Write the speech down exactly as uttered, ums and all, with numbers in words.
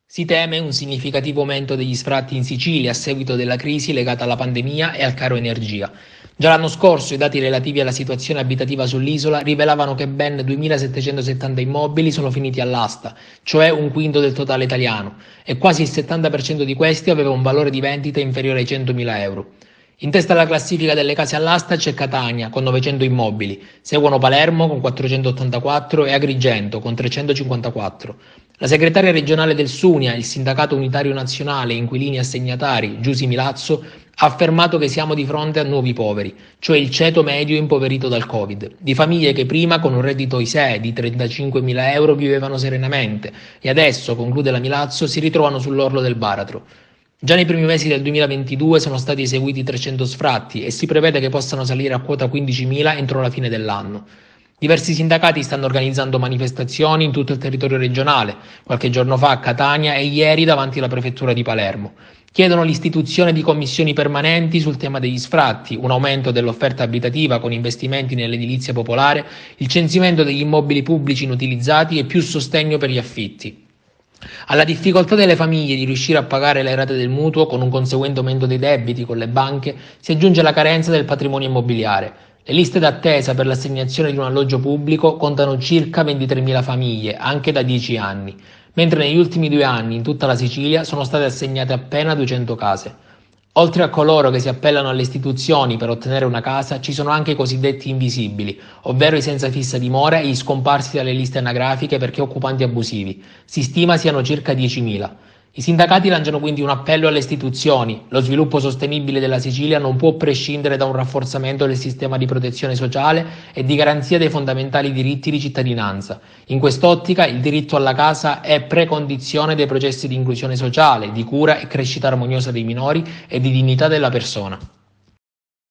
Si teme un significativo aumento degli sfratti in Sicilia a seguito della crisi legata alla pandemia e al caro energia. Già l'anno scorso i dati relativi alla situazione abitativa sull'isola rivelavano che ben duemilasettecentosettanta immobili sono finiti all'asta, cioè un quinto del totale italiano, e quasi il settanta per cento di questi aveva un valore di vendita inferiore ai centomila euro. In testa alla classifica delle case all'asta c'è Catania con novecento immobili, seguono Palermo con quattrocentottantaquattro e Agrigento con trecentocinquantaquattro. La segretaria regionale del Sunia, il Sindacato Unitario Nazionale Inquilini Assegnatari, Giusy Milazzo, ha affermato che siamo di fronte a nuovi poveri, cioè il ceto medio impoverito dal Covid, di famiglie che prima con un reddito I S E E di trentacinquemila euro vivevano serenamente e adesso, conclude la Milazzo, si ritrovano sull'orlo del baratro. Già nei primi mesi del duemilaventidue sono stati eseguiti trecento sfratti e si prevede che possano salire a quota quindicimila entro la fine dell'anno. Diversi sindacati stanno organizzando manifestazioni in tutto il territorio regionale, qualche giorno fa a Catania e ieri davanti alla prefettura di Palermo. Chiedono l'istituzione di commissioni permanenti sul tema degli sfratti, un aumento dell'offerta abitativa con investimenti nell'edilizia popolare, il censimento degli immobili pubblici inutilizzati e più sostegno per gli affitti. Alla difficoltà delle famiglie di riuscire a pagare le rate del mutuo con un conseguente aumento dei debiti con le banche si aggiunge la carenza del patrimonio immobiliare. Le liste d'attesa per l'assegnazione di un alloggio pubblico contano circa ventitremila famiglie, anche da dieci anni, mentre negli ultimi due anni in tutta la Sicilia sono state assegnate appena duecento case. Oltre a coloro che si appellano alle istituzioni per ottenere una casa, ci sono anche i cosiddetti invisibili, ovvero i senza fissa dimora e gli scomparsi dalle liste anagrafiche perché occupanti abusivi. Si stima siano circa diecimila. I sindacati lanciano quindi un appello alle istituzioni. Lo sviluppo sostenibile della Sicilia non può prescindere da un rafforzamento del sistema di protezione sociale e di garanzia dei fondamentali diritti di cittadinanza. In quest'ottica il diritto alla casa è precondizione dei processi di inclusione sociale, di cura e crescita armoniosa dei minori e di dignità della persona.